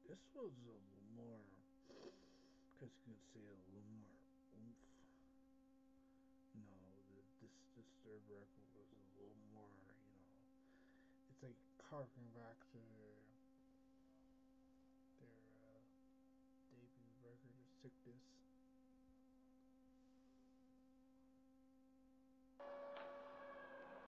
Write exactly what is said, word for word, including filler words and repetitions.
this was a little more, because you could say a little more oomph. You know, the, this this third record was a little more. You know, it's like harking back to their their uh, debut record, Sickness.